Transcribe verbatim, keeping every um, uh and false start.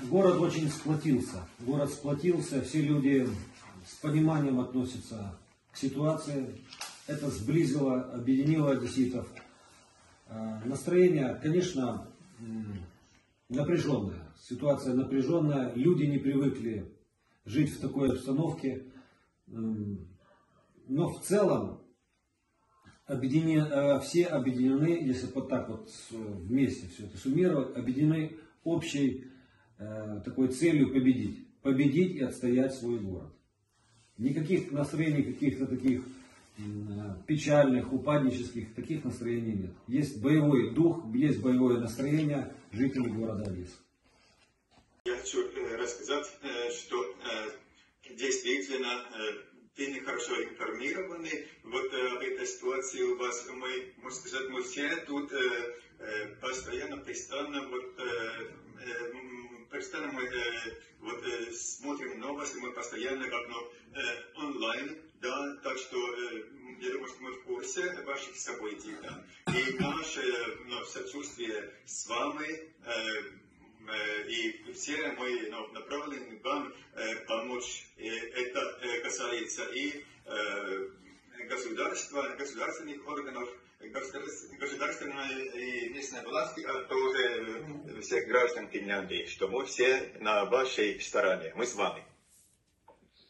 город очень сплотился. Город сплотился, все люди с пониманием относятся к ситуации. Это сблизило, объединило одесситов. Настроение, конечно, напряженное. Ситуация напряженная. Люди не привыкли жить в такой обстановке. Но в целом объединены, все объединены, если вот так вот вместе все это суммировать, объединены общей э, такой целью победить. Победить и отстоять свой город. Никаких настроений, каких-то таких э, печальных, упаднических, таких настроений нет. Есть боевой дух, есть боевое настроение жителей города Одессы. Я хочу э, рассказать, э, что э, действительно э, вы не хорошо информированы. Вот об э, этой ситуации у вас, мы, можно сказать, мы все тут э, э, постоянно, постоянно, вот, э, э, постоянно мы э, вот, э, смотрим новости, мы постоянно как ну, э, онлайн, да, так что э, я думаю, что мы в курсе ваших событий, да, и наше ну, сочувствие с вами, э, и все мы ну, направлены вам э, помочь. И это э, касается и э, государства, государственных органов, государственной и местной власти, а тоже всех граждан Финляндии, что мы все на вашей стороне, мы с вами.